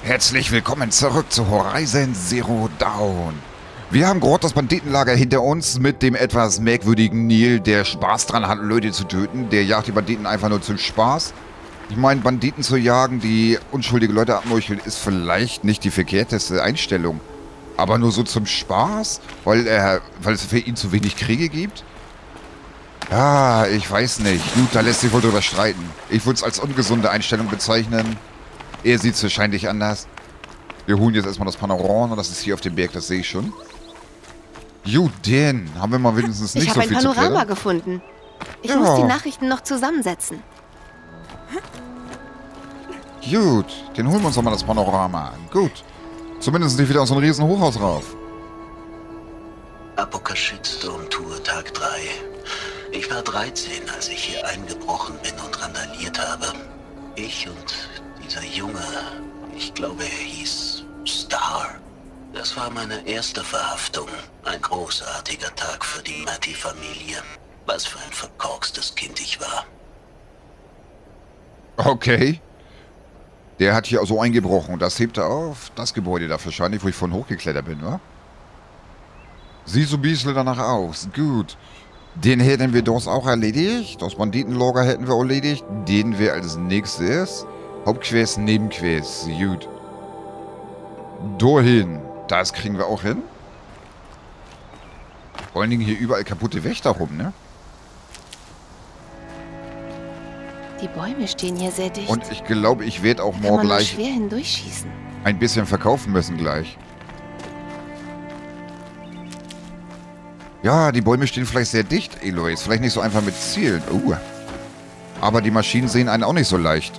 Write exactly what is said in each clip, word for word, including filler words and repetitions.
Herzlich willkommen zurück zu Horizon Zero Dawn. Wir haben gerade das Banditenlager hinter uns mit dem etwas merkwürdigen Neil, der Spaß dran hat, Leute zu töten. Der jagt die Banditen einfach nur zum Spaß. Ich meine, Banditen zu jagen, die unschuldige Leute abmeucheln, ist vielleicht nicht die verkehrteste Einstellung. Aber nur so zum Spaß, weil, er, weil es für ihn zu wenig Kriege gibt? Ja, ich weiß nicht. Gut, da lässt sich wohl drüber streiten. Ich würde es als ungesunde Einstellung bezeichnen. Er sieht es wahrscheinlich anders. Wir holen jetzt erstmal das Panorama. Das ist hier auf dem Berg, das sehe ich schon. Gut, den haben wir mal wenigstens nicht so viel zu Ich habe ein Panorama klären. gefunden. Ich Ja. muss die Nachrichten noch zusammensetzen. Gut, den holen wir uns doch mal das Panorama. Gut. Zumindest nicht wieder aus so einem riesen Hochhaus rauf. Apoka Shitstorm Tour Tag drei. Ich war dreizehn, als ich hier eingebrochen bin und randaliert habe. Ich und dieser Junge, ich glaube, er hieß Star. Das war meine erste Verhaftung. Ein großartiger Tag für die Matty-Familie. Was für ein verkorkstes Kind ich war. Okay. Der hat hier so eingebrochen. Das hebt er auf. Das Gebäude da wahrscheinlich, wo ich von hochgeklettert bin, wa? Sieht so ein bisschen danach aus. Gut. Den hätten wir doch auch erledigt. Das Banditenlager hätten wir erledigt. Den wir als nächstes. Hauptquest, Nebenquest. Gut. Dahin. Das kriegen wir auch hin. Vor allen Dingen hier überall kaputte Wächter rum, ne? Die Bäume stehen hier sehr dicht. Und ich glaube, ich werde auch Kann morgen man nur gleich schwer hindurchschießen. ein bisschen verkaufen müssen gleich. Ja, die Bäume stehen vielleicht sehr dicht, Eloise. Vielleicht nicht so einfach mit Zielen. Uh. Aber die Maschinen sehen einen auch nicht so leicht.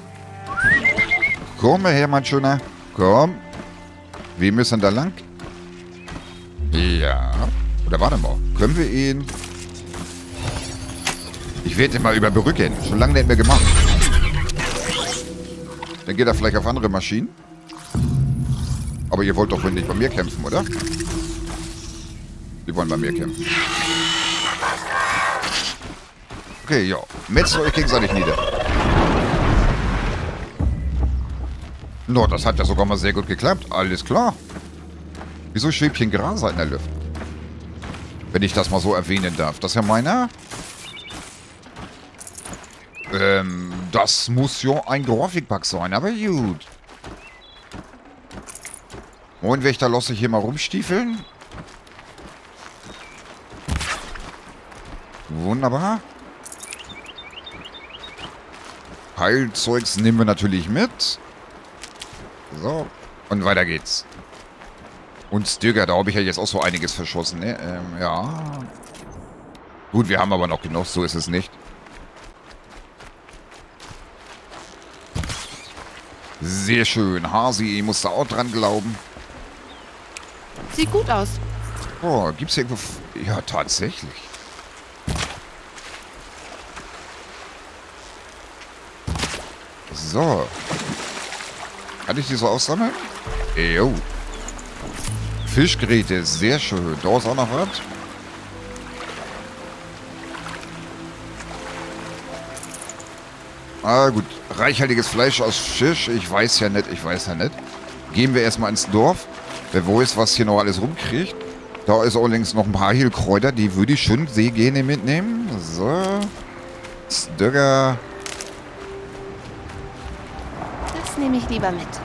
Komm mal her, mein Schöner. Komm. Wir müssen da lang. Ja. Oder warte mal. Können wir ihn... Ich werde ihn mal überbrücken. Schon lange nicht mehr gemacht. Dann geht er vielleicht auf andere Maschinen. Aber ihr wollt doch wohl nicht bei mir kämpfen, oder? Die wollen bei mir kämpfen. Okay, ja. Metzelt euch gegenseitig nieder. No, das hat ja sogar mal sehr gut geklappt. Alles klar. Wieso schwebt hier ein Graser in der Luft? Wenn ich das mal so erwähnen darf. Das ist ja meiner. Ähm, das muss ja ein Grafikbug sein, aber gut. Moin Wächter, lass ich hier mal rumstiefeln. Wunderbar. Heilzeugs nehmen wir natürlich mit. So, und weiter geht's. Und Stöger, da habe ich ja jetzt auch so einiges verschossen, ne? Ähm, ja. Gut, wir haben aber noch genug, so ist es nicht. Sehr schön. Hasi muss da auch dran glauben. Sieht gut aus. Oh, gibt's hier irgendwo... F ja, tatsächlich. So. Kann ich die so aussammeln? Jo. Fischgeräte, sehr schön. Da ist auch noch was. Ah, gut. Reichhaltiges Fleisch aus Fisch. Ich weiß ja nicht, ich weiß ja nicht. Gehen wir erstmal ins Dorf. Wer weiß, was hier noch alles rumkriegt. Da ist allerdings noch ein paar Heilkräuter. Die würde ich schön sehr gerne mitnehmen. So. Stöger. Das nehme ich lieber mit.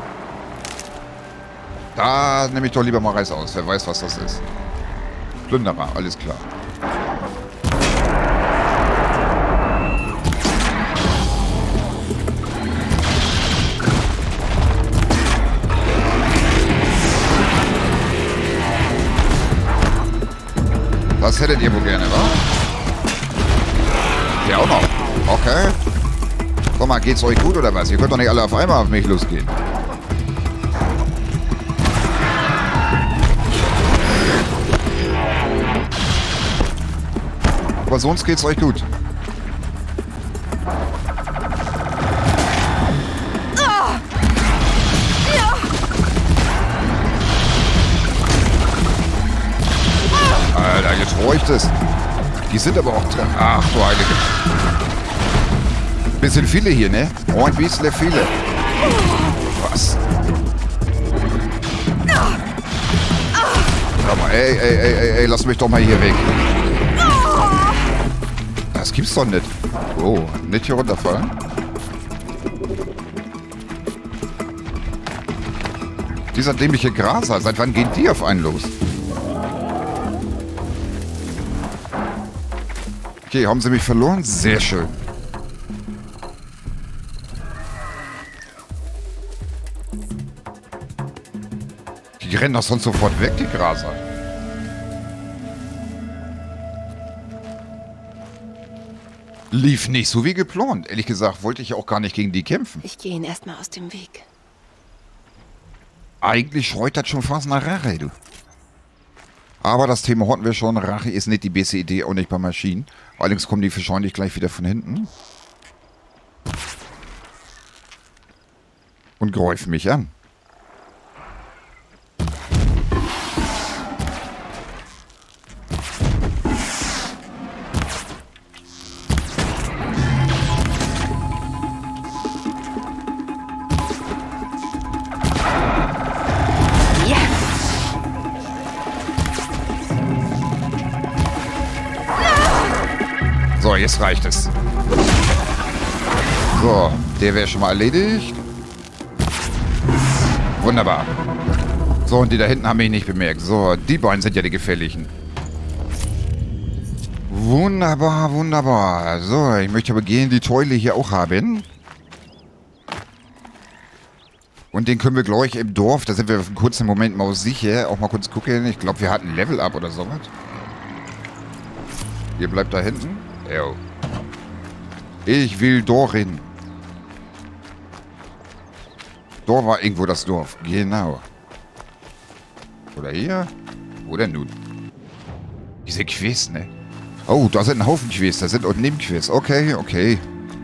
Da nehme ich doch lieber mal Reis aus. Wer weiß, was das ist. Plünderer, alles klar. Das hättet ihr wohl gerne, wa? Der auch noch. Okay. Guck mal, geht's euch gut oder was? Ihr könnt doch nicht alle auf einmal auf mich losgehen. Aber sonst geht's euch gut. Alter, jetzt räucht es. Die sind aber auch drin. Ach du Heilige. Bisschen viele hier, ne? Oh, ein bisschen viele. Was? ey, ey, ey, ey, ey, lass mich doch mal hier weg. Das gibt's doch nicht. Oh, nicht hier runterfallen. Dieser dämliche Graser, seit wann gehen die auf einen los? Okay, haben sie mich verloren? Sehr schön. Die rennen doch sonst sofort weg, die Graser. Lief nicht so wie geplant. Ehrlich gesagt, wollte ich auch gar nicht gegen die kämpfen. Ich gehe ihnen erstmal aus dem Weg. Eigentlich scheut das schon fast nach Rache, du. Aber das Thema hatten wir schon. Rache ist nicht die beste Idee, auch nicht bei Maschinen. Allerdings kommen die wahrscheinlich gleich wieder von hinten. Und greifen mich an. So, jetzt reicht es. So, der wäre schon mal erledigt. Wunderbar. So, und die da hinten haben mich nicht bemerkt. So, die beiden sind ja die gefährlichen. Wunderbar, wunderbar. So, ich möchte aber gerne die Teule hier auch haben. Und den können wir gleich im Dorf, da sind wir für einen kurzen Moment mal sicher, auch mal kurz gucken. Ich glaube, wir hatten Level Up oder sowas. Ihr bleibt da hinten. Jo. Ich will dahin. Da war irgendwo das Dorf. Genau. Oder hier? Wo denn nun? Diese Quests, ne? Oh, da sind ein Haufen Quests. Da sind auch Nebenquests. Okay, okay.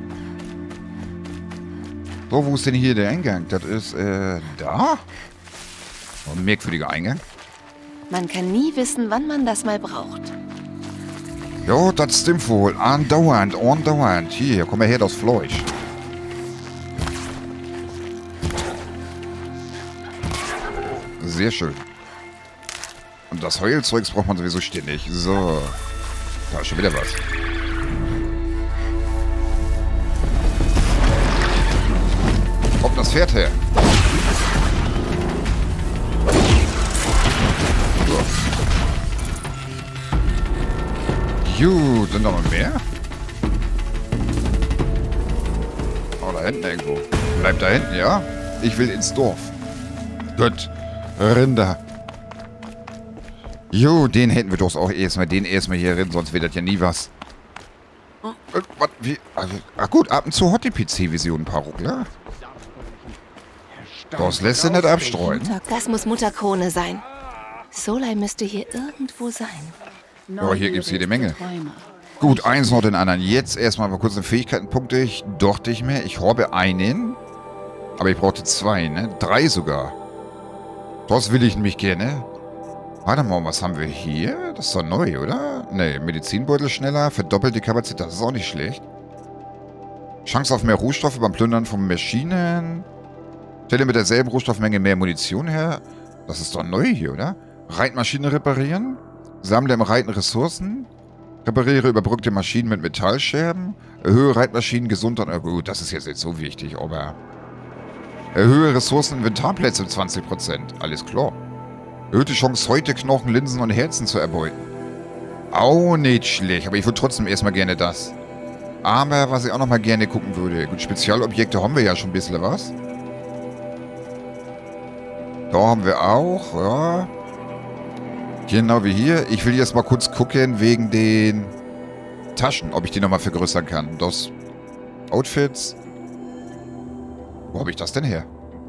So, wo ist denn hier der Eingang? Das ist, äh, da? Oh, ein merkwürdiger Eingang. Man kann nie wissen, wann man das mal braucht. Ja, das stimmt wohl. Andauernd, andauernd. Hier, komm mal her, das Fleisch. Sehr schön. Und das Heulzeugs braucht man sowieso ständig. So. Da ist schon wieder was. Kommt das Pferd her. So. Gut, sind da noch mehr? Oh, da hinten irgendwo. Bleibt da hinten, ja? Ich will ins Dorf. Gut. Rinder. Jo, den hätten wir doch auch erstmal. Den erstmal hier rein, sonst wird das ja nie was. Äh, was, wie? Ach gut, ab und zu hat die P C-Vision ein paar Ruckler. Das lässt sich nicht abstreuen. Das muss Mutter Krone sein. Solai müsste hier irgendwo sein. Ja, hier gibt es jede Menge. Gut, eins noch den anderen. Jetzt erstmal mal kurz den Fähigkeitenpunkt. Ich dachte ich mir, ich habe einen. Aber ich brauchte zwei, ne? Drei sogar. Das will ich nämlich gerne. Warte mal, was haben wir hier? Das ist doch neu, oder? Ne, Medizinbeutel schneller, verdoppelt die Kapazität. Das ist auch nicht schlecht. Chance auf mehr Rohstoffe beim Plündern von Maschinen. Stelle mit derselben Rohstoffmenge mehr Munition her. Das ist doch neu hier, oder? Reitmaschine reparieren. Sammle im Reiten Ressourcen. Repariere überbrückte Maschinen mit Metallscherben. Erhöhe Reitmaschinen Gesundheit. Oh, gut, das ist jetzt nicht so wichtig, aber... Erhöhe Ressourcen Inventarplätze um zwanzig Prozent. Alles klar. Erhöhte Chance, heute Knochen, Linsen und Herzen zu erbeuten. Auch nicht schlecht, aber ich würde trotzdem erstmal gerne das. Aber was ich auch nochmal gerne gucken würde. Gut, Spezialobjekte haben wir ja schon ein bisschen was. Da haben wir auch, ja. Genau wie hier. Ich will jetzt mal kurz gucken wegen den Taschen, ob ich die nochmal vergrößern kann. Das Outfits. Wo habe ich das denn her?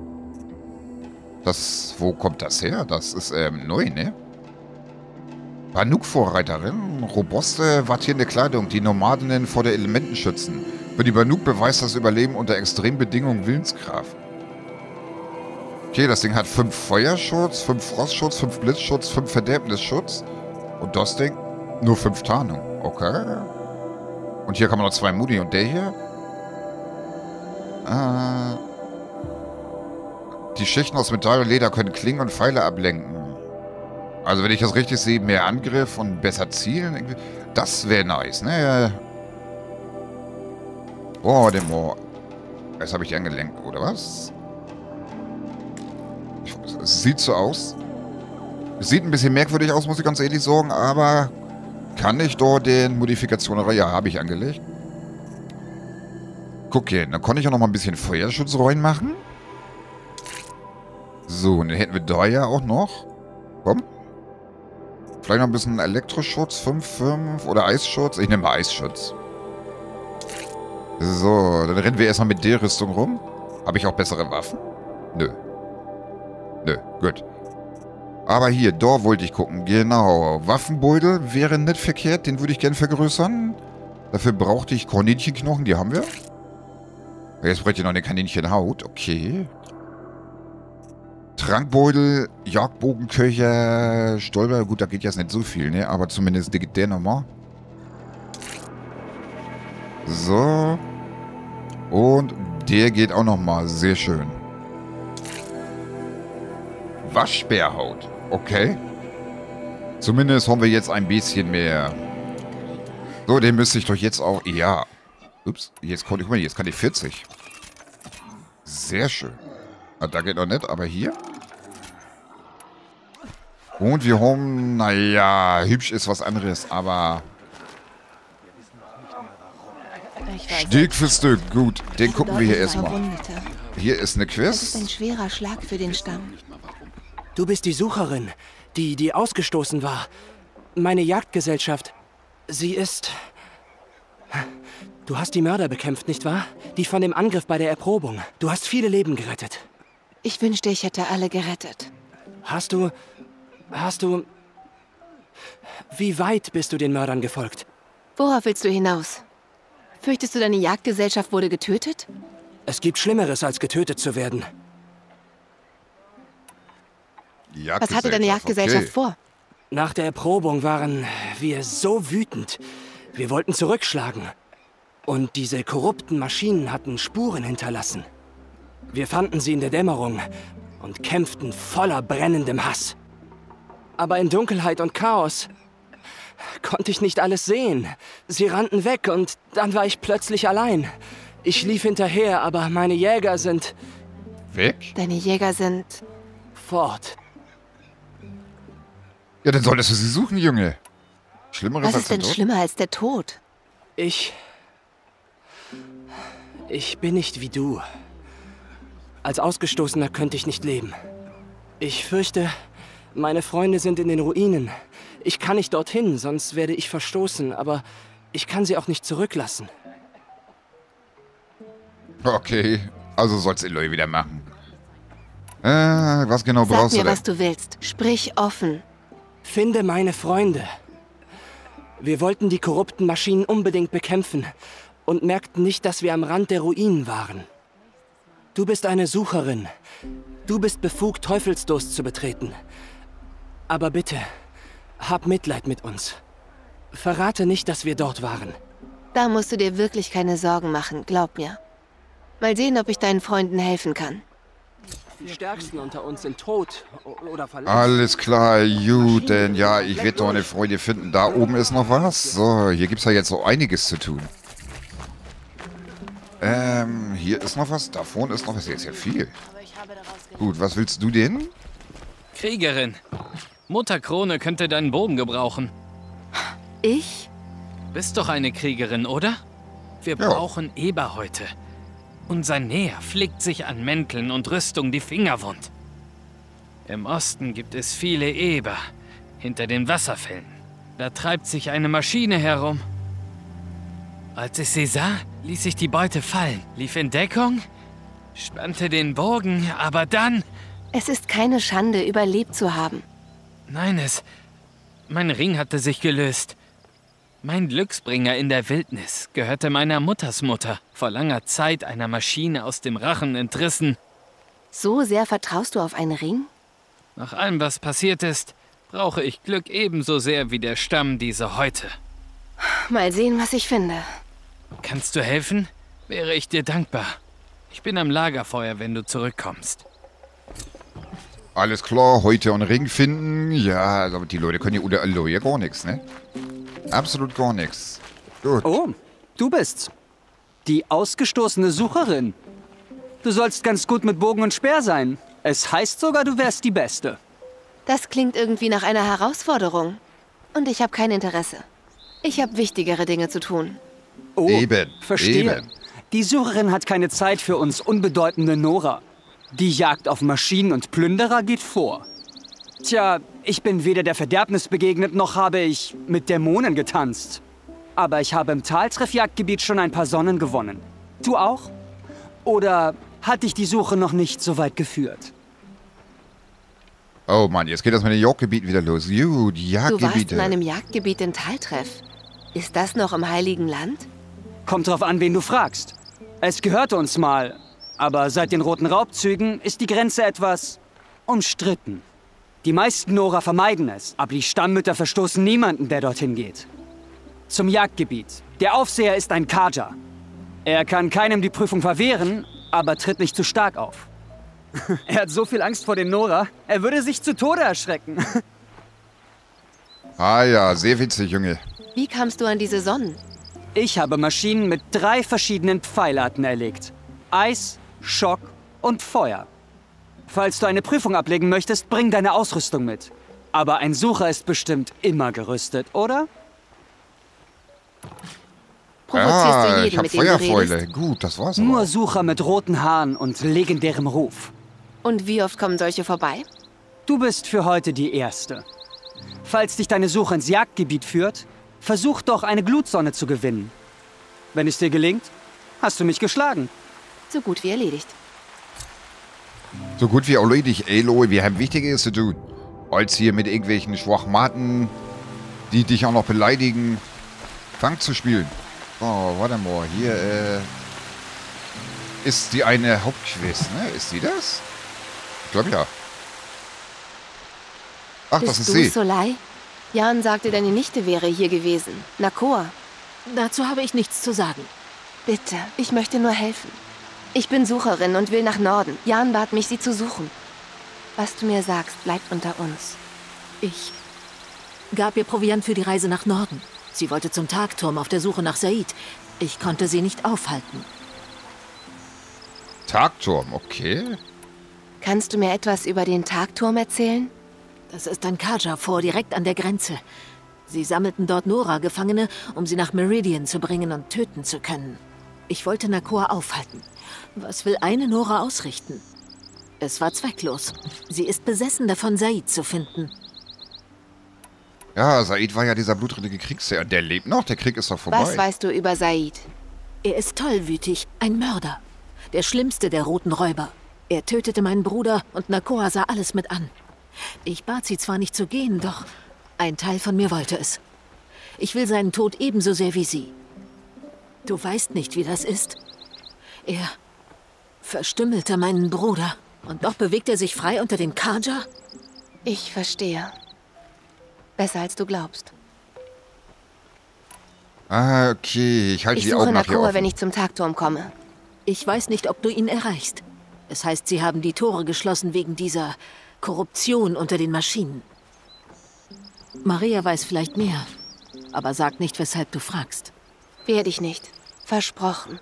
Das, wo kommt das her? Das ist ähm, neu, ne? Banuk-Vorreiterin. Robuste, wattierende Kleidung, die Nomadinnen vor der Elementen schützen. Für die Banuk beweist das Überleben unter extremen Bedingungen Willenskraft. Okay, das Ding hat fünf Feuerschutz, fünf Frostschutz, fünf Blitzschutz, fünf Verderbnisschutz. Und das Ding nur fünf Tarnung. Okay. Und hier kann man noch zwei Muni. Und der hier? Äh... Die Schichten aus Metall und Leder können Klingen und Pfeile ablenken. Also wenn ich das richtig sehe, mehr Angriff und besser zielen, das wäre nice, ne? Oh, dem Moor. Jetzt habe ich die angelenkt, oder was? Es sieht so aus. Es sieht ein bisschen merkwürdig aus, muss ich ganz ehrlich sagen, aber kann ich dort den Modifikationen... Ja, habe ich angelegt. Guck hier, dann konnte ich auch noch mal ein bisschen Feuerschutz reinmachen. So, und dann hätten wir da ja auch noch... Komm. Vielleicht noch ein bisschen Elektroschutz, fünf fünf oder Eisschutz. Ich nehme mal Eisschutz. So, dann rennen wir erstmal mit der Rüstung rum. Habe ich auch bessere Waffen? Nö. Nö, gut. Aber hier, da wollte ich gucken. Genau, Waffenbeutel wäre nicht verkehrt. Den würde ich gerne vergrößern. Dafür brauchte ich Kaninchtenknochen, die haben wir. Jetzt bräuchte ich noch eine Kaninchenhaut. Okay. Trankbeutel, Jagdbogenköcher, Stolper. Gut, da geht jetzt nicht so viel, ne? Aber zumindest der geht der nochmal. So. Und der geht auch nochmal. Sehr schön. Waschbärhaut. Okay. Zumindest haben wir jetzt ein bisschen mehr. So, den müsste ich doch jetzt auch... Ja. Ups. Jetzt konnte ich... Guck mal, jetzt kann ich vierzig. Sehr schön. Ah, da geht noch nicht, aber hier. Und wir haben... Naja, hübsch ist was anderes, aber... Stück für Stück. Gut, den gucken wir hier erstmal. Hier ist eine Quest. Das ist ein schwerer Schlag für den Stamm. Du bist die Sucherin, die, die ausgestoßen war. Meine Jagdgesellschaft. Sie ist... Du hast die Mörder bekämpft, nicht wahr? Die von dem Angriff bei der Erprobung. Du hast viele Leben gerettet. Ich wünschte, ich hätte alle gerettet. Hast du... Hast du... Wie weit bist du den Mördern gefolgt? Worauf willst du hinaus? Fürchtest du, deine Jagdgesellschaft wurde getötet? Es gibt Schlimmeres, als getötet zu werden. Was hatte deine Jagdgesellschaft okay. vor? Nach der Erprobung waren wir so wütend. Wir wollten zurückschlagen. Und diese korrupten Maschinen hatten Spuren hinterlassen. Wir fanden sie in der Dämmerung und kämpften voller brennendem Hass. Aber in Dunkelheit und Chaos konnte ich nicht alles sehen. Sie rannten weg und dann war ich plötzlich allein. Ich lief hinterher, aber meine Jäger sind... Weg? Deine Jäger sind... fort. Ja, dann solltest du sie suchen, Junge. Schlimmeres Was als ist denn der Tod? schlimmer als der Tod? Ich... Ich bin nicht wie du. Als Ausgestoßener könnte ich nicht leben. Ich fürchte, meine Freunde sind in den Ruinen. Ich kann nicht dorthin, sonst werde ich verstoßen, aber ich kann sie auch nicht zurücklassen. Okay, also sollst du Eloy wieder machen. Äh, was genau Sag brauchst mir, du denn? was du willst. Sprich offen. Finde meine Freunde. Wir wollten die korrupten Maschinen unbedingt bekämpfen und merkten nicht, dass wir am Rand der Ruinen waren. Du bist eine Sucherin. Du bist befugt, Teufelsdurst zu betreten. Aber bitte, hab Mitleid mit uns. Verrate nicht, dass wir dort waren. Da musst du dir wirklich keine Sorgen machen, glaub mir. Mal sehen, ob ich deinen Freunden helfen kann. Die Stärksten unter uns sind tot oder verletzt. Alles klar, gut, denn ja, ich werde doch eine Freude finden. Da oben ist noch was. So, hier gibt es ja jetzt so einiges zu tun. Ähm, hier ist noch was. Da vorne ist noch was. Hier ist ja viel. Gut, was willst du denn? Kriegerin. Mutter Krone könnte deinen Bogen gebrauchen. Ich? Bist doch eine Kriegerin, oder? Wir Ja. brauchen Eberhäute. Unser Näher flickt sich an Mänteln und Rüstung die Finger wund. Im Osten gibt es viele Eber, hinter den Wasserfällen. Da treibt sich eine Maschine herum. Als ich sie sah, ließ ich die Beute fallen, lief in Deckung, spannte den Bogen, aber dann... Es ist keine Schande, überlebt zu haben. Nein, es... Mein Ring hatte sich gelöst. Mein Glücksbringer in der Wildnis gehörte meiner Muttersmutter, vor langer Zeit einer Maschine aus dem Rachen entrissen. So sehr vertraust du auf einen Ring? Nach allem, was passiert ist, brauche ich Glück ebenso sehr wie der Stamm diese Häute. Mal sehen, was ich finde. Kannst du helfen? Wäre ich dir dankbar. Ich bin am Lagerfeuer, wenn du zurückkommst. Alles klar, heute einen Ring finden. Ja, also die Leute können hier unter Allo ja gar nichts, ne? Absolut gar nichts. Gut. Oh, du bist's. Die ausgestoßene Sucherin. Du sollst ganz gut mit Bogen und Speer sein. Es heißt sogar, du wärst die Beste. Das klingt irgendwie nach einer Herausforderung. Und ich habe kein Interesse. Ich habe wichtigere Dinge zu tun. Oh, Eben, verstehe. eben. Die Sucherin hat keine Zeit für uns unbedeutende Nora. Die Jagd auf Maschinen und Plünderer geht vor. Tja, ich bin weder der Verderbnis begegnet, noch habe ich mit Dämonen getanzt. Aber ich habe im Taltreffjagdgebiet schon ein paar Sonnen gewonnen. Du auch? Oder hat dich die Suche noch nicht so weit geführt? Oh Mann, jetzt geht das mit dem Jagdgebiet wieder los. Juhu, die Du warst Jagdgebiete. in einem Jagdgebiet in Taltreff. Ist das noch im Heiligen Land? Kommt drauf an, wen du fragst. Es gehörte uns mal, aber seit den roten Raubzügen ist die Grenze etwas umstritten. Die meisten Nora vermeiden es, aber die Stammmütter verstoßen niemanden, der dorthin geht. Zum Jagdgebiet. Der Aufseher ist ein Kaja. Er kann keinem die Prüfung verwehren, aber tritt nicht zu stark auf. Er hat so viel Angst vor den Nora, er würde sich zu Tode erschrecken. Ah ja, sehr witzig, Junge. Wie kamst du an diese Sonnen? Ich habe Maschinen mit drei verschiedenen Pfeilarten erlegt. Eis, Schock und Feuer. Falls du eine Prüfung ablegen möchtest, bring deine Ausrüstung mit. Aber ein Sucher ist bestimmt immer gerüstet, oder? Provozierst Ah, du ich jeden, hab mit dem du Feuerfäule. redest? Gut, das war's Nur aber. Sucher mit roten Haaren und legendärem Ruf. Und wie oft kommen solche vorbei? Du bist für heute die Erste. Falls dich deine Suche ins Jagdgebiet führt, versuch doch eine Glutsonne zu gewinnen. Wenn es dir gelingt, hast du mich geschlagen. So gut wie erledigt. So gut wie erledigt, ey Leute, wir haben Wichtigeres zu tun, als hier mit irgendwelchen Schwachmaten, die dich auch noch beleidigen, Fang zu spielen. Oh, warte mal, hier, äh, ist die eine Hauptquest, ne? Ist die das? Ich glaube ja. Ach, das ist Bist du sie. Solai? Jan sagte, deine Nichte wäre hier gewesen. Nakoa. Dazu habe ich nichts zu sagen. Bitte, ich möchte nur helfen. Ich bin Sucherin und will nach Norden. Jan bat mich, sie zu suchen. Was du mir sagst, bleibt unter uns. Ich gab ihr Proviant für die Reise nach Norden. Sie wollte zum Tagturm auf der Suche nach Said. Ich konnte sie nicht aufhalten. Tagturm, okay. Kannst du mir etwas über den Tagturm erzählen? Das ist ein Kaja-Fort direkt an der Grenze. Sie sammelten dort Nora-Gefangene, um sie nach Meridian zu bringen und töten zu können. Ich wollte Nakoa aufhalten. Was will eine Nora ausrichten? Es war zwecklos. Sie ist besessen davon, Said zu finden. Ja, Said war ja dieser blutrünstige Kriegsherr. Der lebt noch, der Krieg ist doch vorbei. Was weißt du über Said? Er ist tollwütig, ein Mörder. Der schlimmste der roten Räuber. Er tötete meinen Bruder und Nakoa sah alles mit an. Ich bat sie zwar nicht zu gehen, doch ein Teil von mir wollte es. Ich will seinen Tod ebenso sehr wie sie. Du weißt nicht, wie das ist. Er verstümmelte meinen Bruder. Und doch bewegt er sich frei unter den Kaja? Ich verstehe. Besser als du glaubst. Ah, okay. Ich halte Ich die suche Augen nach hier Nakoa, offen. wenn ich zum Tagturm komme. Ich weiß nicht, ob du ihn erreichst. Es heißt, sie haben die Tore geschlossen wegen dieser Korruption unter den Maschinen. Maria weiß vielleicht mehr, aber sagt nicht, weshalb du fragst. Werde ich nicht. Versprochen.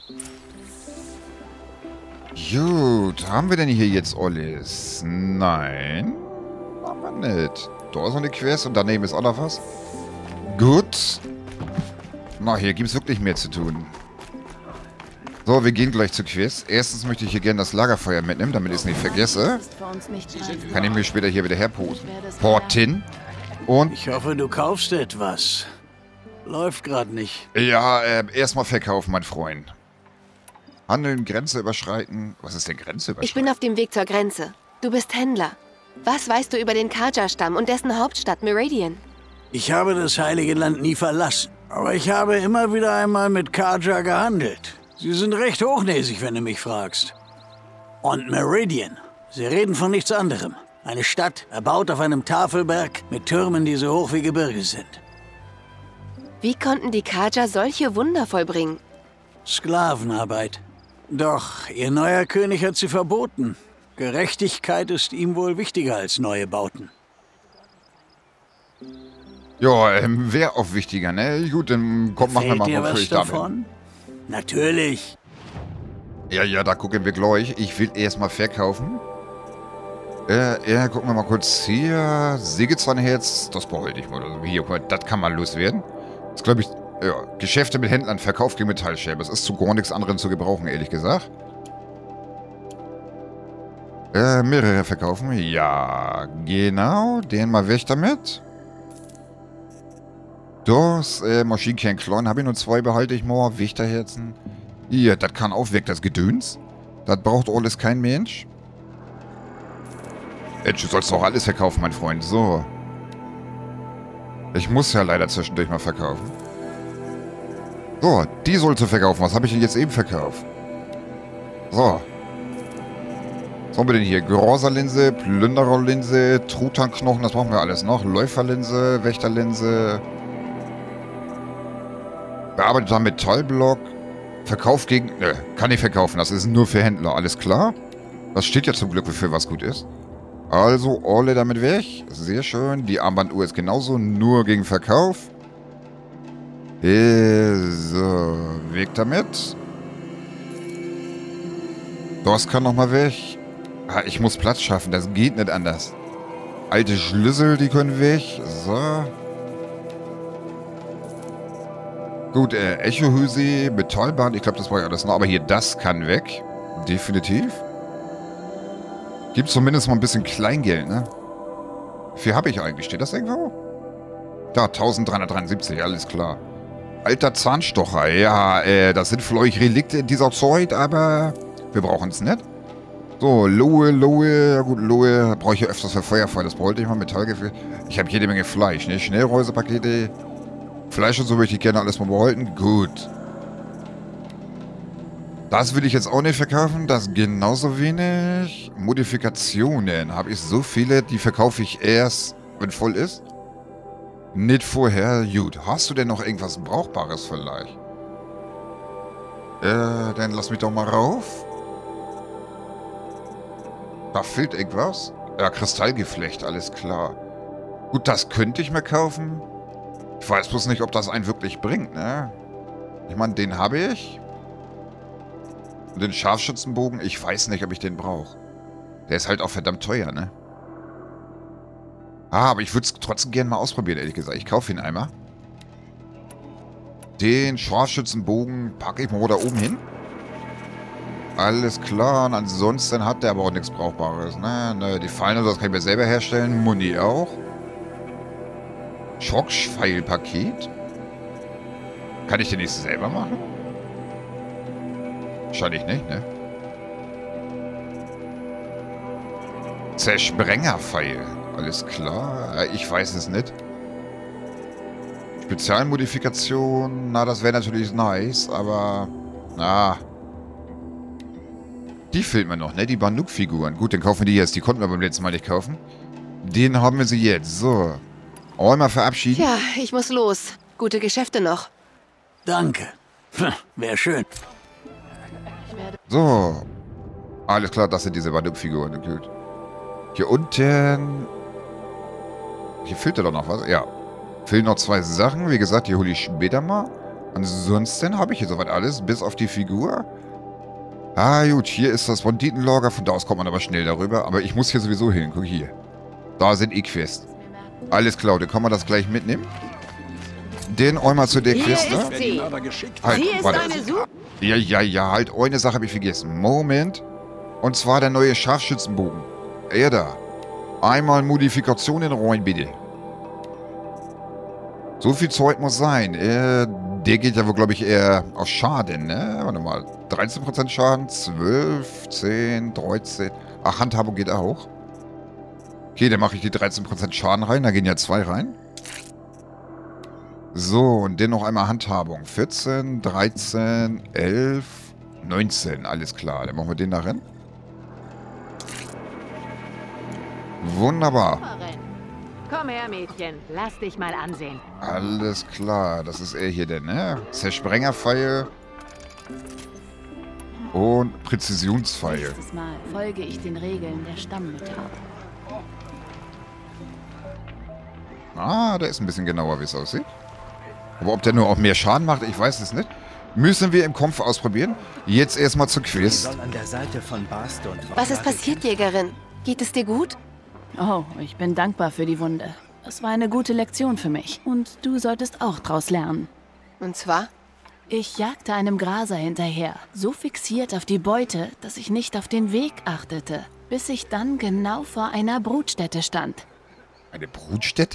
Gut, haben wir denn hier jetzt alles? Nein. Haben wir nicht. Da ist noch eine Quest und daneben ist auch noch was. Gut. Na, hier gibt es wirklich mehr zu tun. So, wir gehen gleich zur Quest. Erstens möchte ich hier gerne das Lagerfeuer mitnehmen, damit ich es nicht vergesse. Kann ich mir später hier wieder herporten. Und, Ich hoffe, du kaufst etwas. Läuft gerade nicht. ja, äh, erstmal verkaufen, mein Freund. Handeln, Grenze überschreiten. Was ist denn Grenze überschreiten? Ich bin auf dem Weg zur Grenze. Du bist Händler. Was weißt du über den Kaja-Stamm und dessen Hauptstadt Meridian? Ich habe das Heilige Land nie verlassen. Aber ich habe immer wieder einmal mit Kaja gehandelt. Sie sind recht hochnäsig, wenn du mich fragst. Und Meridian. Sie reden von nichts anderem. Eine Stadt, erbaut auf einem Tafelberg mit Türmen, die so hoch wie Gebirge sind. Wie konnten die Kaja solche Wunder vollbringen? Sklavenarbeit. Doch ihr neuer König hat sie verboten. Gerechtigkeit ist ihm wohl wichtiger als neue Bauten. Ja, ähm, wäre auch wichtiger, ne? Gut, dann komm, machen wir mal dir was was davon? Natürlich. Ja, ja, da gucken wir gleich. Ich will erstmal verkaufen. Äh, ja, gucken wir mal kurz hier. Sägezahnherz, das behalte ich mal. Also hier, das kann mal loswerden. Das glaube ich, ja, Geschäfte mit Händlern, Verkauf gegen Metallscherben. Das ist zu gar nichts anderem zu gebrauchen, ehrlich gesagt. Äh, mehrere verkaufen. Ja, genau. Den mal weg damit. Das, äh, Maschinenkern klein. Habe ich nur zwei, behalte ich mal. Wächterherzen. Hier, das kann auch weg, das Gedöns. Das braucht alles kein Mensch. Mensch, du sollst doch alles verkaufen, mein Freund. So. Ich muss ja leider zwischendurch mal verkaufen. So, die sollst du verkaufen. Was habe ich denn jetzt eben verkauft? So. Was haben wir denn hier? Groserlinse, Plündererlinse, Truthahnknochen, das brauchen wir alles noch. Läuferlinse, Wächterlinse. Bearbeiteter Metallblock. Verkauf gegen... Nö, kann ich verkaufen. Das ist nur für Händler. Alles klar? Das steht ja zum Glück, wofür was gut ist. Also, alle damit weg. Sehr schön. Die Armbanduhr ist genauso, nur gegen Verkauf. Äh, so, weg damit. Das kann nochmal weg. Ah, ich muss Platz schaffen, das geht nicht anders. Alte Schlüssel, die können weg. So. Gut, äh, Echohüsi, Metallbahn, ich glaube, das war ja alles noch. Aber hier, das kann weg. Definitiv. Gibt zumindest mal ein bisschen Kleingeld, ne? Wie viel habe ich eigentlich? Steht das irgendwo? Da, eintausenddreihundertdreiundsiebzig, alles klar. Alter Zahnstocher, ja, äh, das sind vielleicht Relikte in dieser Zeit, aber wir brauchen es nicht. So, Lohe, Lohe, ja gut, Lohe, brauche ich ja öfters für Feuerfeuer, das wollte ich mal, Metallgefühl. Ich habe jede Menge Fleisch, ne? Schnellreusepakete, Fleisch und so würde ich gerne alles mal behalten, gut. Das will ich jetzt auch nicht verkaufen, das genauso wenig. Modifikationen, habe ich so viele, die verkaufe ich erst, wenn voll ist. Nicht vorher, gut. Hast du denn noch irgendwas Brauchbares vielleicht? Äh, dann lass mich doch mal rauf. Da fehlt irgendwas. Ja, Kristallgeflecht, alles klar. Gut, das könnte ich mir kaufen. Ich weiß bloß nicht, ob das einen wirklich bringt, ne? Ich meine, den habe ich. Und den Scharfschützenbogen, ich weiß nicht, ob ich den brauche. Der ist halt auch verdammt teuer, ne? Ah, aber ich würde es trotzdem gerne mal ausprobieren, ehrlich gesagt. Ich kaufe ihn einmal. Den Scharfschützenbogen packe ich mal da oben hin. Alles klar. Und ansonsten hat der aber auch nichts Brauchbares, ne? ne die Fallen und das kann ich mir selber herstellen. Muni auch. Schockpfeilpaket. Kann ich den nicht selber machen? Wahrscheinlich nicht, ne? Zersprengerpfeil. Alles klar. Ich weiß es nicht. Spezialmodifikation. Na, das wäre natürlich nice, aber... Na. Die fehlt mir noch, ne? Die Banuk-Figuren. Gut, dann kaufen wir die jetzt. Die konnten wir beim letzten Mal nicht kaufen. Den haben wir sie jetzt. So. Einmal verabschieden. Ja, ich muss los. Gute Geschäfte noch. Danke. Wäre schön. So. Alles klar, das sind diese Banuk-Figuren. Gut. Hier unten... Hier fehlt ja doch noch was. Ja. Fehlen noch zwei Sachen. Wie gesagt, die hole ich später mal. Ansonsten habe ich hier soweit alles, bis auf die Figur. Ah, gut. Hier ist das Banditenlager. Von da aus kommt man aber schnell darüber. Aber ich muss hier sowieso hin. Guck hier. Da sind E-Quest. Alles klar. Dann kann man das gleich mitnehmen. Den einmal zu der Quest, ne? Halt, Sie ist warte. eine Suche. Ja, ja, ja. Halt, eine Sache habe ich vergessen. Moment. Und zwar der neue Scharfschützenbogen. Er da. Einmal Modifikationen rein, bitte. So viel Zeug muss sein. Äh, der geht ja wohl, glaube ich, eher auf Schaden, ne? Warte mal. dreizehn Prozent Schaden, zwölf, zehn, dreizehn. Ach, Handhabung geht auch. Okay, dann mache ich die dreizehn Prozent Schaden rein. Da gehen ja zwei rein. So, und dann noch einmal Handhabung. vierzehn, dreizehn, elf, neunzehn. Alles klar. Dann machen wir den da rein. Wunderbar. Komm her, Mädchen. Lass dich mal ansehen. Alles klar. Das ist er hier denn, ne? Zersprengerpfeil. Und Präzisionspfeil. Nächstes Mal folge ich den Regeln der Stammmütter. Ah, der ist ein bisschen genauer, wie es aussieht. Aber ob der nur auch mehr Schaden macht, ich weiß es nicht. Müssen wir im Kampf ausprobieren. Jetzt erstmal zur Quest. An der Seite von Barston. Was ist passiert, Jägerin? Geht es dir gut? Oh, ich bin dankbar für die Wunde. Es war eine gute Lektion für mich. Und du solltest auch draus lernen. Und zwar? Ich jagte einem Graser hinterher, so fixiert auf die Beute, dass ich nicht auf den Weg achtete, bis ich dann genau vor einer Brutstätte stand. Eine Brutstätte?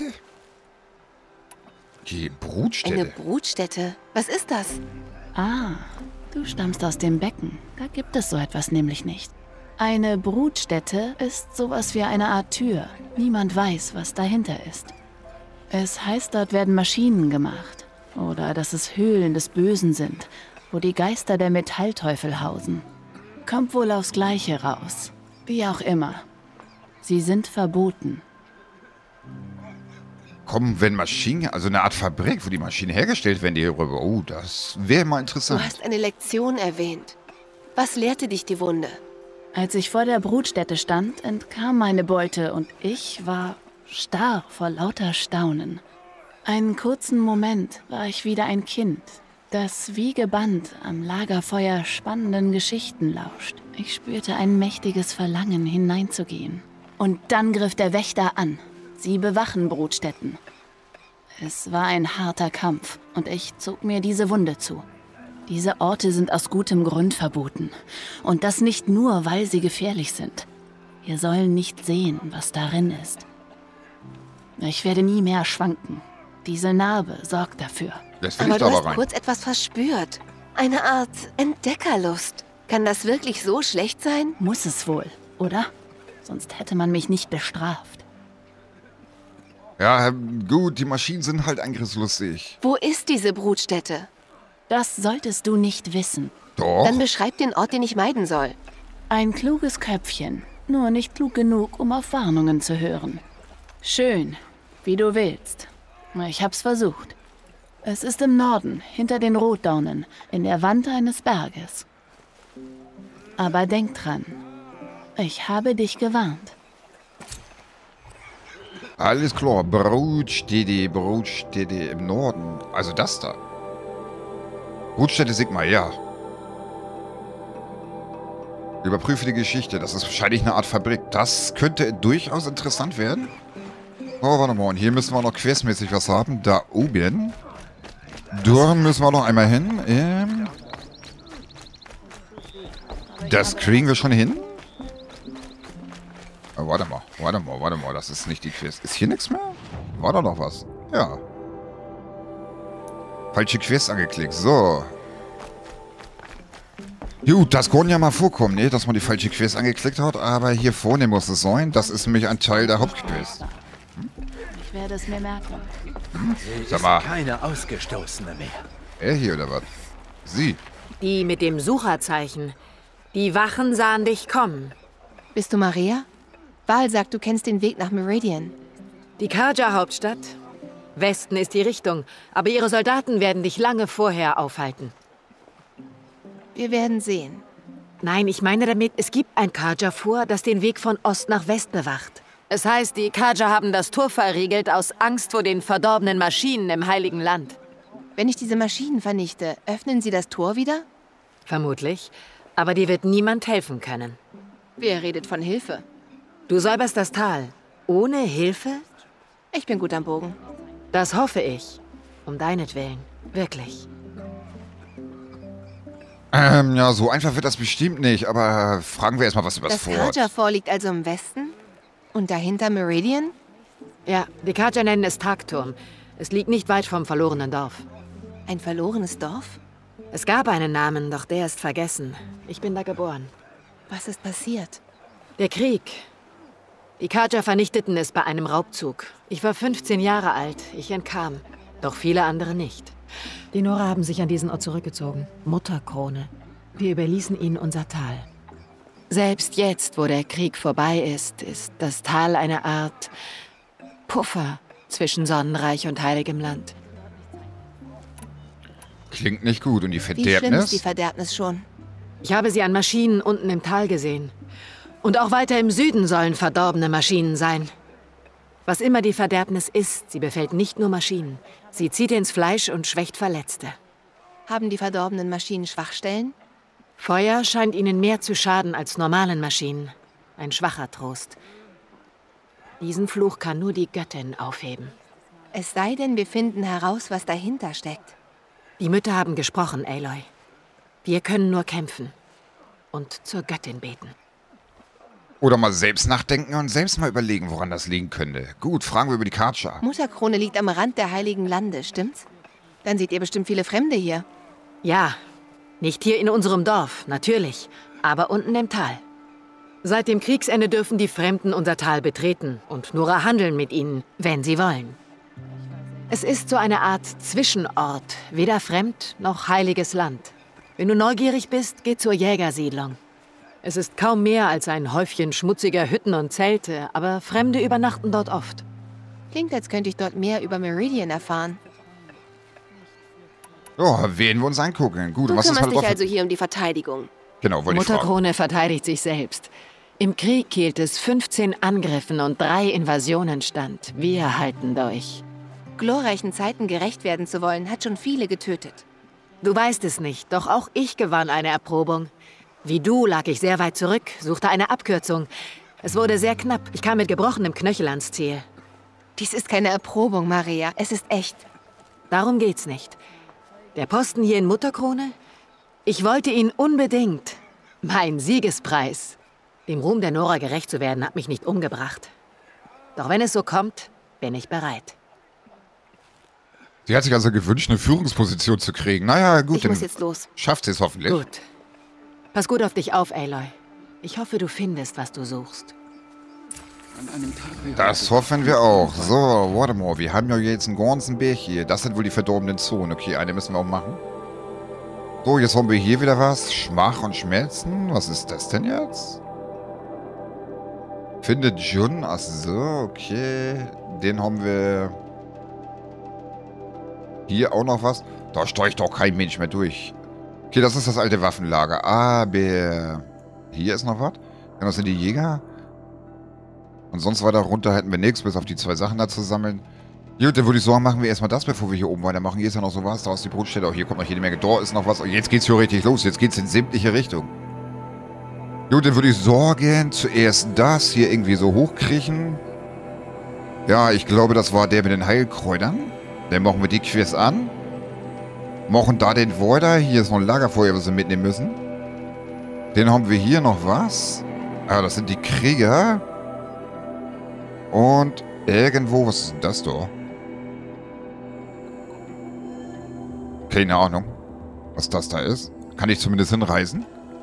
Die Brutstätte? Eine Brutstätte? Was ist das? Ah, du stammst aus dem Becken. Da gibt es so etwas nämlich nicht. Eine Brutstätte ist sowas wie eine Art Tür. Niemand weiß, was dahinter ist. Es heißt, dort werden Maschinen gemacht. Oder dass es Höhlen des Bösen sind, wo die Geister der Metallteufel hausen. Kommt wohl aufs Gleiche raus. Wie auch immer. Sie sind verboten. Kommen, wenn Maschinen, also eine Art Fabrik, wo die Maschinen hergestellt werden, die hier rüber. Oh, das wäre mal interessant. Du hast eine Lektion erwähnt. Was lehrte dich die Wunde? Als ich vor der Brutstätte stand, entkam meine Beute und ich war starr vor lauter Staunen. Einen kurzen Moment war ich wieder ein Kind, das wie gebannt am Lagerfeuer spannenden Geschichten lauscht. Ich spürte ein mächtiges Verlangen, hineinzugehen. Und dann griff der Wächter an. Sie bewachen Brutstätten. Es war ein harter Kampf und ich zog mir diese Wunde zu. Diese Orte sind aus gutem Grund verboten. Und das nicht nur, weil sie gefährlich sind. Wir sollen nicht sehen, was darin ist. Ich werde nie mehr schwanken. Diese Narbe sorgt dafür. Das will aber ich du aber hast rein. kurz etwas verspürt. Eine Art Entdeckerlust. Kann das wirklich so schlecht sein? Muss es wohl, oder? Sonst hätte man mich nicht bestraft. Ja, gut, die Maschinen sind halt angriffslustig. Wo ist diese Brutstätte? Das solltest du nicht wissen. Doch. Dann beschreib den Ort, den ich meiden soll. Ein kluges Köpfchen, nur nicht klug genug, um auf Warnungen zu hören. Schön, wie du willst. Ich hab's versucht. Es ist im Norden, hinter den Rotdornen, in der Wand eines Berges. Aber denk dran, ich habe dich gewarnt. Alles klar, Brutstätte, Brutstätte im Norden. Also das da. Brutstätte Sigma, ja. Überprüfe die Geschichte. Das ist wahrscheinlich eine Art Fabrik. Das könnte durchaus interessant werden. Oh, warte mal. Und hier müssen wir noch questmäßig was haben. Da oben. Da müssen wir noch einmal hin. Ähm das kriegen wir schon hin. Oh, warte mal. Warte mal, warte mal. Das ist nicht die Quest. Ist hier nichts mehr? War da noch was? Ja. Falsche Quest angeklickt. So. Gut, das kann ja mal vorkommen, ne? Dass man die falsche Quest angeklickt hat. Aber hier vorne muss es sein. Das ist nämlich ein Teil der Hauptquest. Hm? Ich werde es mir merken. Hm? Sag mal. Keine Ausgestoßene mehr. Er hier oder was? Sie. Die mit dem Sucherzeichen. Die Wachen sahen dich kommen. Bist du Maria? Val sagt, du kennst den Weg nach Meridian. Die Carja-Hauptstadt? Westen ist die Richtung, aber ihre Soldaten werden dich lange vorher aufhalten. Wir werden sehen. Nein, ich meine damit, es gibt ein Carja-Fort, das den Weg von Ost nach West bewacht. Es heißt, die Carja haben das Tor verriegelt aus Angst vor den verdorbenen Maschinen im Heiligen Land. Wenn ich diese Maschinen vernichte, öffnen sie das Tor wieder? Vermutlich, aber dir wird niemand helfen können. Wer redet von Hilfe? Du säuberst das Tal. Ohne Hilfe? Ich bin gut am Bogen. Das hoffe ich. Um deinetwillen. Wirklich. Ähm, ja, so einfach wird das bestimmt nicht. Aber fragen wir erstmal was über das Das Fort. Carja-Fort liegt also im Westen? Und dahinter Meridian? Ja, die Carja nennen es Tagturm. Es liegt nicht weit vom verlorenen Dorf. Ein verlorenes Dorf? Es gab einen Namen, doch der ist vergessen. Ich bin da geboren. Was ist passiert? Der Krieg. Die Carja vernichteten es bei einem Raubzug. Ich war fünfzehn Jahre alt. Ich entkam. Doch viele andere nicht. Die Nora haben sich an diesen Ort zurückgezogen. Mutterkrone. Wir überließen ihnen unser Tal. Selbst jetzt, wo der Krieg vorbei ist, ist das Tal eine Art Puffer zwischen Sonnenreich und heiligem Land. Klingt nicht gut. Und die Wie schlimm ist Verderbnis? die Verderbnis schon? Ich habe sie an Maschinen unten im Tal gesehen. Und auch weiter im Süden sollen verdorbene Maschinen sein. Was immer die Verderbnis ist, sie befällt nicht nur Maschinen. Sie zieht ins Fleisch und schwächt Verletzte. Haben die verdorbenen Maschinen Schwachstellen? Feuer scheint ihnen mehr zu schaden als normalen Maschinen. Ein schwacher Trost. Diesen Fluch kann nur die Göttin aufheben. Es sei denn, wir finden heraus, was dahinter steckt. Die Mütter haben gesprochen, Aloy. Wir können nur kämpfen und zur Göttin beten. Oder mal selbst nachdenken und selbst mal überlegen, woran das liegen könnte. Gut, fragen wir über die Kartscha. Mutterkrone liegt am Rand der Heiligen Lande, stimmt's? Dann seht ihr bestimmt viele Fremde hier. Ja, nicht hier in unserem Dorf, natürlich, aber unten im Tal. Seit dem Kriegsende dürfen die Fremden unser Tal betreten und Nora handeln mit ihnen, wenn sie wollen. Es ist so eine Art Zwischenort, weder fremd noch heiliges Land. Wenn du neugierig bist, geh zur Jägersiedlung. Es ist kaum mehr als ein Häufchen schmutziger Hütten und Zelte, aber Fremde übernachten dort oft. Klingt, als könnte ich dort mehr über Meridian erfahren. Ja, werden wir uns angucken. Gut, Du was ist kümmerst halt dich drauf? also hier um die Verteidigung. Genau, wollte ich fragen. Mutterkrone verteidigt sich selbst. Im Krieg hielt es fünfzehn Angriffen und drei Invasionen stand. Wir halten durch. Glorreichen Zeiten gerecht werden zu wollen, hat schon viele getötet. Du weißt es nicht, doch auch ich gewann eine Erprobung. Wie du lag ich sehr weit zurück, suchte eine Abkürzung. Es wurde sehr knapp. Ich kam mit gebrochenem Knöchel ans Ziel. Dies ist keine Erprobung, Maria. Es ist echt. Darum geht's nicht. Der Posten hier in Mutterkrone? Ich wollte ihn unbedingt. Mein Siegespreis. Dem Ruhm der Nora gerecht zu werden, hat mich nicht umgebracht. Doch wenn es so kommt, bin ich bereit. Sie hat sich also gewünscht, eine Führungsposition zu kriegen. Naja, gut, Ich dann muss jetzt los. schafft sie es hoffentlich. Gut. Pass gut auf dich auf, Aloy. Ich hoffe, du findest, was du suchst. Das hoffen wir auch. So, warte mal, wir haben ja jetzt einen ganzen Berg hier. Das sind wohl die verdorbenen Zonen. Okay, eine müssen wir auch machen. So, jetzt haben wir hier wieder was. Schmach und Schmelzen. Was ist das denn jetzt? Findet Jun. Ach so, okay. Den haben wir... Hier auch noch was. Da steucht doch kein Mensch mehr durch. Okay, das ist das alte Waffenlager. Aber hier ist noch was. Ja, das sind die Jäger. Und sonst weiter runter hätten wir nichts, bis auf die zwei Sachen da zu sammeln. Gut, dann würde ich sagen, machen wir erstmal das, bevor wir hier oben weitermachen. Hier ist ja noch so was. Da ist die Brutstätte. Auch hier kommt noch jede Menge. Da ist noch was. Und jetzt geht's hier richtig los. Jetzt geht's in sämtliche Richtungen. Gut, dann würde ich sorgen, zuerst das hier irgendwie so hochkriechen. Ja, ich glaube, das war der mit den Heilkräutern. Dann machen wir die Quest an. Machen da den weiter. Hier ist noch ein Lagerfeuer, was wir mitnehmen müssen. Den haben wir hier noch was. Ah, das sind die Krieger. Und irgendwo, was ist denn das da? Keine Ahnung, was das da ist. Kann ich zumindest hinreisen.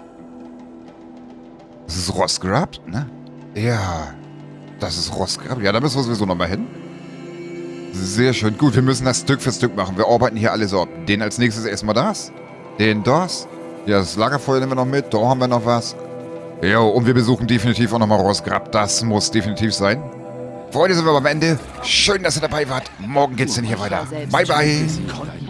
Das ist Rostgrab, ne? Ja, das ist Rostgrab. Ja, da müssen wir sowieso nochmal hin. Sehr schön. Gut, wir müssen das Stück für Stück machen. Wir arbeiten hier alles ab. Den als nächstes erstmal das. Den das. Ja, das Lagerfeuer nehmen wir noch mit. Da haben wir noch was. Ja, und wir besuchen definitiv auch nochmal Rostgrab. Das muss definitiv sein. Freunde, sind wir am Ende. Schön, dass ihr dabei wart. Morgen geht's denn hier weiter. Bye, bye.